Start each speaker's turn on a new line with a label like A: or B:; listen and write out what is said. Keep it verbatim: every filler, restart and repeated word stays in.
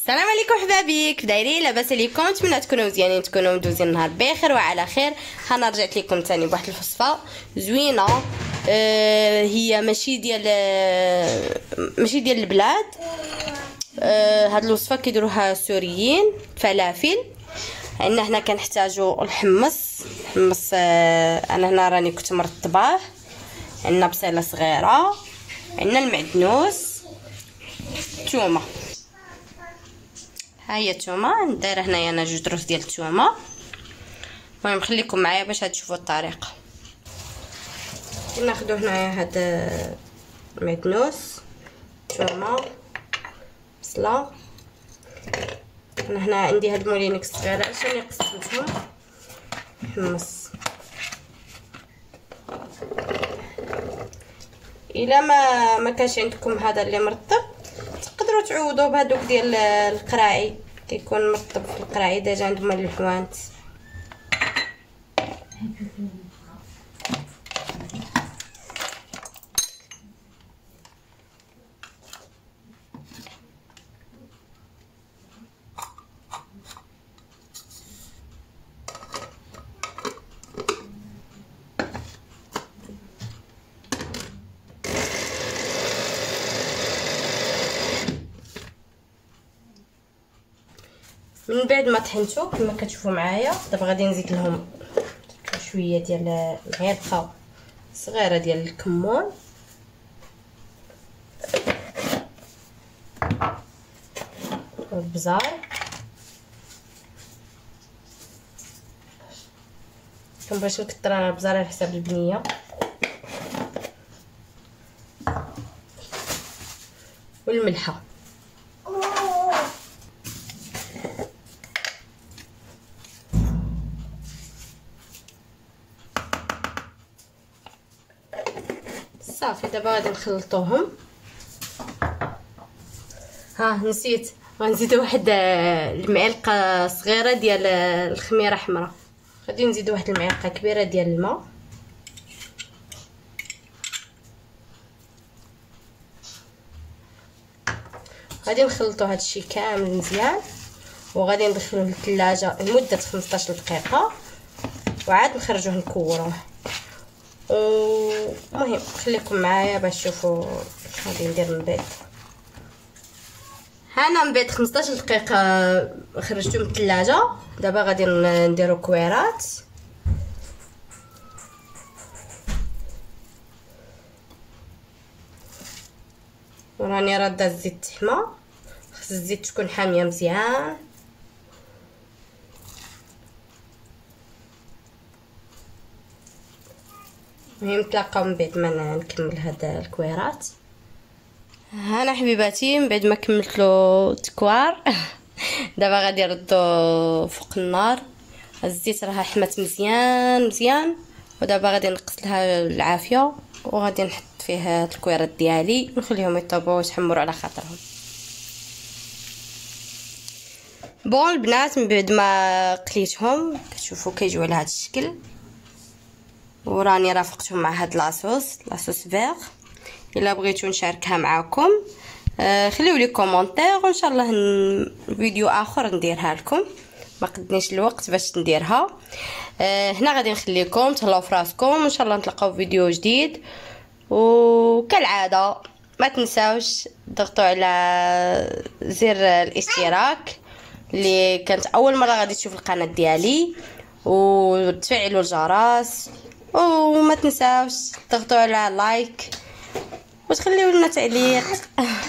A: السلام عليكم حبابي، كيف دايرين؟ لاباس عليكم؟ نتمنى تكونوا مزيانين، تكونوا مدوزين النهار بخير وعلى خير. انا رجعت لكم ثاني بواحد الوصفه زوينه. آه هي ماشي ديال ماشي ديال البلاد. آه هاد الوصفه كيديروها السوريين. فلافل عندنا هنا كنحتاجوا الحمص حمص. آه انا هنا راني كنت مرطباه. عندنا بصيله صغيره، عندنا المعدنوس، الثومه. ها هي الثومه دايره هنايا انا جوج دروس ديال الثومه. المهم خليكم معايا باش تشوفوا الطريقه. ناخذ هنايا هاد المعدنوس، الثومه، بصله. انا هنا عندي هاد مولينكس صغيره عشان قسمتهم. حمص الا ما ما كانش عندكم هذا اللي مرطب تقدروا تعوضوا بهذوك ديال القراعي، كيكون مرطب في القراعي ديجا عندهم الحوانت. من بعد ما طحنتو كما كتشوفوا معايا، دابا غادي نزيد لهم شويه ديال معلقه صغيره ديال الكمون، والبزار، كنبغيش نكثر انا البزار على حساب البنيه، والملحه. صافي دابا غادي نخلطوهم. ها نسيت غنزيد واحد المعلقه صغيره ديال الخميره حمراء. غادي نزيد واحد المعلقه كبيره ديال الماء. غادي نخلطو هادشي كامل مزيان، وغادي ندخلوه للثلاجه لمده خمسطاش دقيقه، وعاد نخرجوه نكوروه. المهم خليكم معايا باش تشوفوا اش غادي ندير من بعد. هانا من بعد خمسطاش دقيقه خرجتو من الثلاجه. دابا غادي نديرو كويرات. وراني راده الزيت تحمى، خص الزيت تكون حاميه مزيان. المهم نتلاقاو من بعد ما نكمل هاد الكويرات. هانا حبيباتي من بعد ما كملت له تكوار دابا غادي نردو فوق النار. الزيت راه حمات مزيان مزيان، ودابا غادي نقص لها العافيه، وغادي نحط فيه هاد الكويرات ديالي نخليهم يطيبوا ويتحمروا على خاطرهم. بون البنات من بعد ما قليتهم كتشوفوا كيجيو على هاد الشكل، وراني رافقتهم مع هاد لاصوص لاصوص فيغ. الا بغيتو نشاركها معاكم آه خليو لي كومونتير، وان شاء الله فيديو اخر نديرها لكم. ما قدنيش الوقت باش نديرها. آه هنا غادي نخليكم تهلاو فراسكم، وان شاء الله نتلاقاو في فيديو جديد. وكالعاده ما تنساوش تضغطوا على زر الاشتراك اللي كانت اول مره غادي تشوف القناه ديالي، وتفعلوا الجرس، وما تنساوش تضغطوا على لايك وتخليوا لنا تعليق